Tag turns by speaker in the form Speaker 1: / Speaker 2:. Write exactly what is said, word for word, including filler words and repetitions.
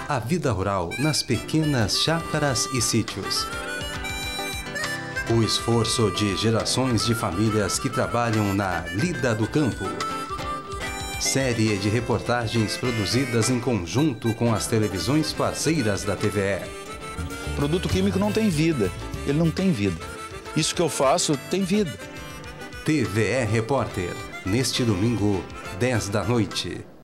Speaker 1: A vida rural nas pequenas chácaras e sítios. O esforço de gerações de famílias que trabalham na lida do campo. Série de reportagens produzidas em conjunto com as televisões parceiras da T V E.
Speaker 2: Produto químico não tem vida, ele não tem vida. Isso que eu faço tem vida.
Speaker 1: T V E Repórter, neste domingo, dez da noite.